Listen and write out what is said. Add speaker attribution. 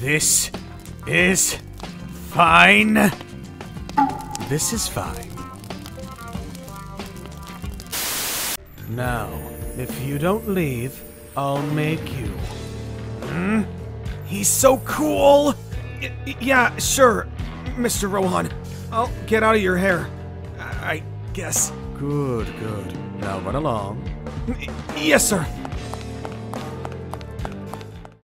Speaker 1: This is fine. This is fine. Now, if you don't leave, I'll make you. He's so cool! Yeah, sure, Mr. Rohan. I'll get out of your hair, I guess. Good, good. Now run along. Yes, sir.